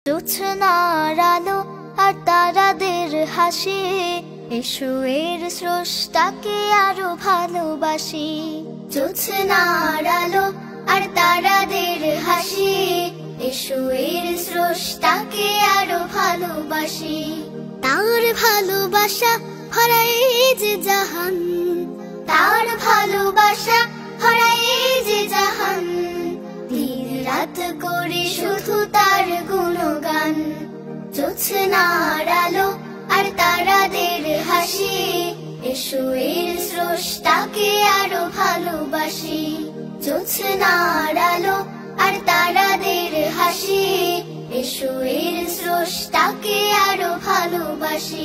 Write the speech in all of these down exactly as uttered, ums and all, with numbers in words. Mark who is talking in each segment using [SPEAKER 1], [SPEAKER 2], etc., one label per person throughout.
[SPEAKER 1] জোছনার আলো আর তারাদের হাসি, এসো এর স্রষ্টাকে আরো ভালোবাসি। জোছনার আলো আর তারাদের হাসি, এসো এর স্রষ্টাকে আরো ভালোবাসি। তার ভালোবাসা ভরাই যে জাহান, তার ভালোবাসা ভরাই যে জাহান। দিন রাত করে শুধু তার গুণগান। জোছনার আলো আর তারাদের হাসি, এসো এর স্রষ্টাকে আরো ভালোবাসি। জোছনার আলো আর তারাদের হাসি, এসো এর স্রষ্টাকে আরো ভালোবাসি।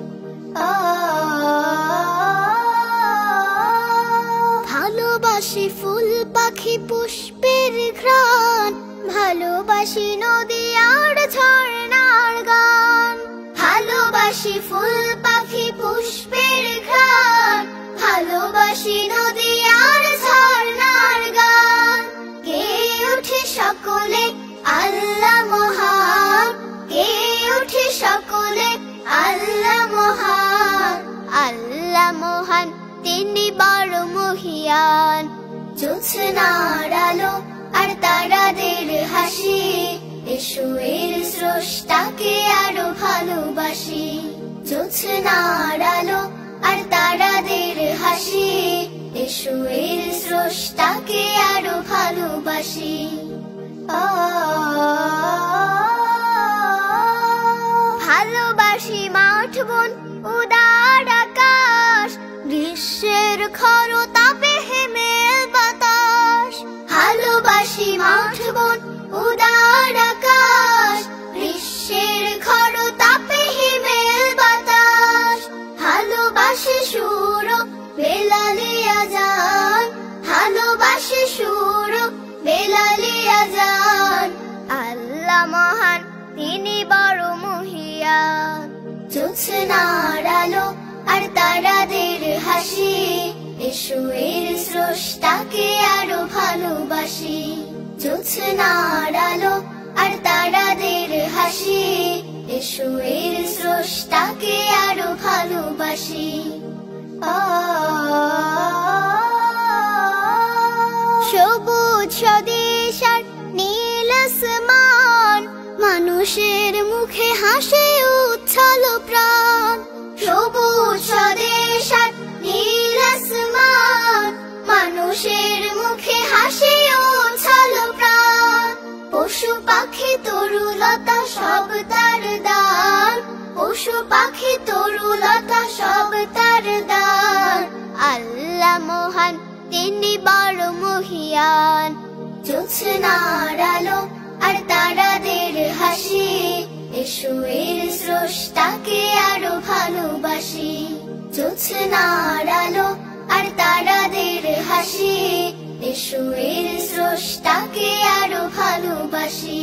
[SPEAKER 1] ভালোবাসি ফুল পাখি পুষ্পের ঘ্রাণ, ভালোবাসি নদী আর ঝর্ণার গান। ভালোবাসি ফুল পাখি পুষ্পের ঘ্রাণ, ভালোবাসি নদী আর ঝর্ণার গান। কে উঠে সকলে আল্লাহ মহান, কে উঠে সকলে আল্লাহ মহান। আল্লাহ মহান, তিনি বড় মহিয়ান। জোছনার আলো আর তারাদের হাসি, এসো এর স্রষ্টাকে আরো ভালোবাসি। জোছনার আলো আর তারাদের হাসি, এসো এর স্রষ্টাকে আরো ভালোবাসি। ভালোবাসি মাঠ বন উদার আকাশ, গ্রীষ্মের খর তাপে হিমেল বাতাস। ভালোবাসি মাঠ বন উদার আকাশ, গ্রীষ্মের খর তাপে হিমেল বাতাস। ভালোবাসি সুর বেলালে আজান, ভালোবাসি সুর বেলালে আজান। আল্লাহ মহান, তিনি বড় মহিয়ান। জোছনার আলো আর তারাদের হাসি, এসো এর স্রষ্টাকে আরো ভালোবাসি। জোছনার আলো আর তারাদের হাসি, এসো এর স্রষ্টাকে আরো ভালোবাসি। সবুজ স্বদেশ আর নীল আসমান, মানুষের মুখে হাসে উচ্ছল প্রাণ। সবুজ স্বদেশ আর নীল আসমান, মানুষের মুখে হাসি উচ্ছল প্রাণ। পশু পাখি তরুলতা সব তার দান, পশু পাখি তরুলতা সব তার দান। আল্লাহ মহান, তিনি বড় মহিয়ান। জোছনার আলো আর তারাদের হাসি, এসো এর স্রষ্টাকে আরো ভালোবাসি। জোছনার আলো আর তারাদের হাসি, এসো এর স্রষ্টাকে আরো ভালোবাসি।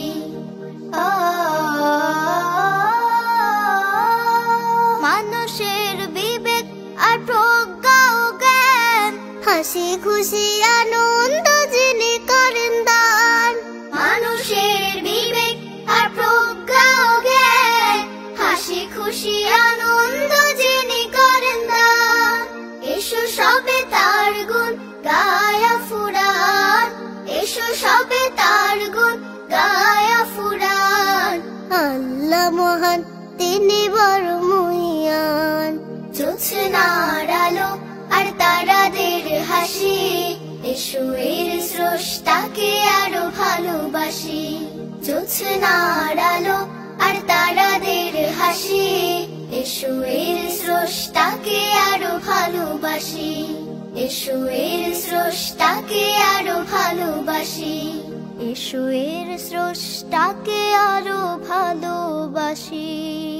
[SPEAKER 1] মানুষের বিবেক আর প্রজ্ঞা ও জ্ঞান, হাসি খুশি আনন্দ যিনি করেন দান। মানুষের বিবেক আর প্রজ্ঞা ও জ্ঞান, হাসি খুশি আনন্দ যিনি করেন দান। এসো সবে তার গুণ গায়া ফুরান, এসো সবে তার গুণ গায়া ফুরান। আল্লাহ মহান, তিনি বড় মহিয়ান। জোছনার আলো আর তারাদের হাসি, এসো এর স্রষ্টাকে আরো ভালোবাসি। জোছনার আলো আর তারাদের হাসি, এসো এর স্রষ্টাকে আরো ভালোবাসি। এসো এর স্রষ্টাকে আরো ভালোবাসি। এসো এর স্রষ্টাকে আরো ভালোবাসি।